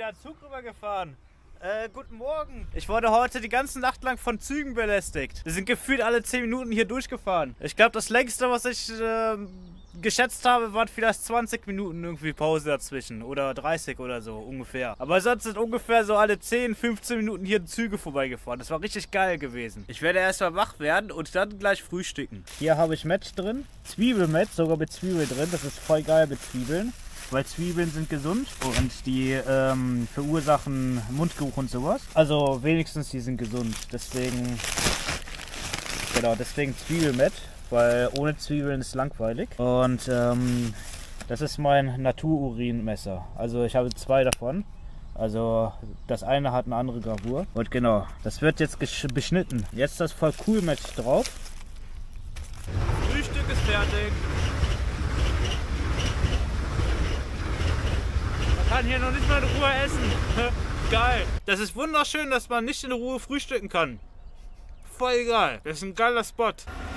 wieder ein Zug rübergefahren. Guten Morgen. Ich wurde heute die ganze Nacht lang von Zügen belästigt. Wir sind gefühlt alle 10 Minuten hier durchgefahren. Ich glaube, das längste, was ich geschätzt habe, waren vielleicht 20 Minuten irgendwie Pause dazwischen. Oder 30 oder so ungefähr. Aber sonst sind ungefähr so alle 10, 15 Minuten hier Züge vorbeigefahren. Das war richtig geil gewesen. Ich werde erstmal wach werden und dann gleich frühstücken. Hier habe ich Met drin. Zwiebelmet, sogar mit Zwiebeln drin. Das ist voll geil mit Zwiebeln. Weil Zwiebeln sind gesund und die verursachen Mundgeruch und sowas. Also wenigstens die sind gesund. Deswegen, genau, deswegen Zwiebelmet, weil ohne Zwiebeln ist langweilig. Und das ist mein Natururinmesser. Also ich habe 2 davon. Also das eine hat eine andere Gravur. Und genau, das wird jetzt beschnitten. Jetzt das voll cool mit drauf. Frühstück ist fertig. Kann hier noch nicht mal in Ruhe essen. Geil. Das ist wunderschön, dass man nicht in Ruhe frühstücken kann. Voll geil. Das ist ein geiler Spot.